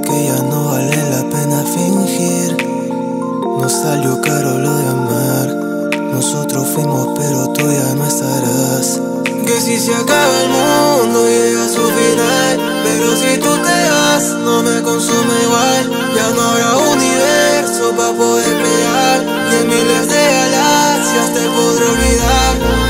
que ya no vale la pena fingir. Nos salió caro lo de amar. Nosotros fuimos pero tú ya no estarás. Que si se acaba el mundo llega a su final, pero si tú te vas no me consume igual. Ya no habrá universo para poder crear, ni en miles de galaxias te podré olvidar.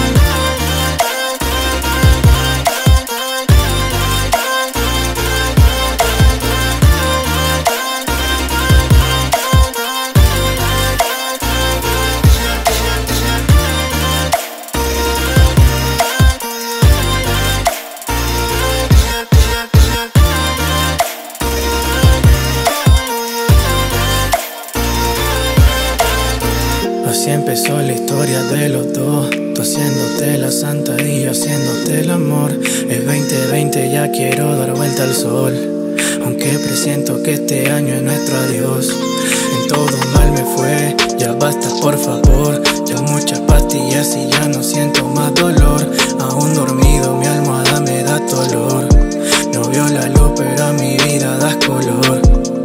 Así empezó la historia de los dos, tú haciéndote la santa y yo haciéndote el amor. Es 2020, ya quiero dar vuelta al sol, aunque presiento que este año es nuestro adiós. En todo mal me fue, ya basta por favor. Ya muchas pastillas y ya no siento más dolor. Aún dormido mi almohada me da dolor. No vio la luz pero a mi vida das color.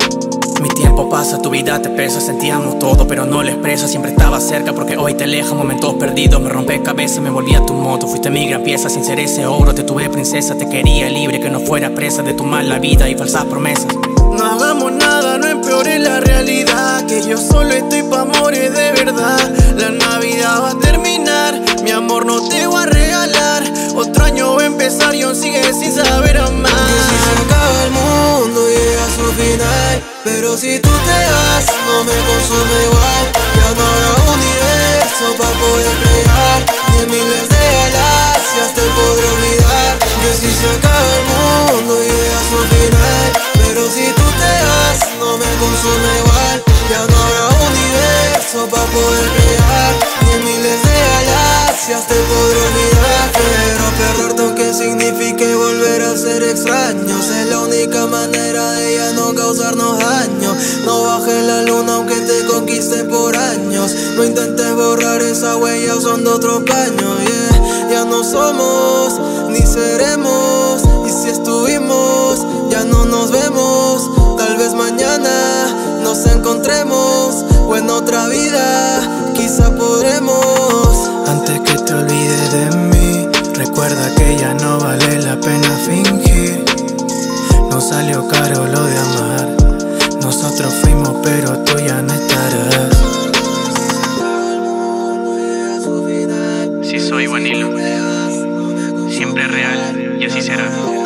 Mi tiempo pasa, tu vida te pesa, sentíamos todo pero no lo expreso. Siempre estaba cerca porque hoy te alejas, momentos perdidos. Me rompé cabeza, me volví a tu moto. Fuiste mi gran pieza, sin ser ese oro. Te tuve princesa, te quería libre, que no fuera presa de tu mala vida y falsas promesas. No hagamos nada, no empeore la realidad, que yo solo estoy pa' morir de verdad. La Navidad va a terminar, mi amor no te voy a regalar. Otro año va a empezar y aún sigues sin saber amar. Que si se acaba el mundo llega a su final, pero si tú te vas no me consume igual. Ya no habrá universo para poder crear, ni en miles de galaxias te podré olvidar. Que si se acaba el mundo llega a su final, pero si tú te vas no me consume igual. Ya no habrá universo para poder crear, ni en miles de galaxias te podré olvidar. Pero perderte aunque signifique volver a ser extraños, es la única manera de ya no causarnos daño. No bajes la luna aunque te conquiste por años. No intentes borrar esa huella usando otro paño, yeah. Ya no somos ni seremos, y si estuvimos ya no nos vemos. Tal vez mañana nos encontremos, o en otra vida quizá podremos. Antes que te olvides de mí, recuerda que ya no vale la pena fingir. Nos salió caro lo de amar. Nosotros fuimos pero tú ya no estarás. Si soy Vanilo, siempre real y así será.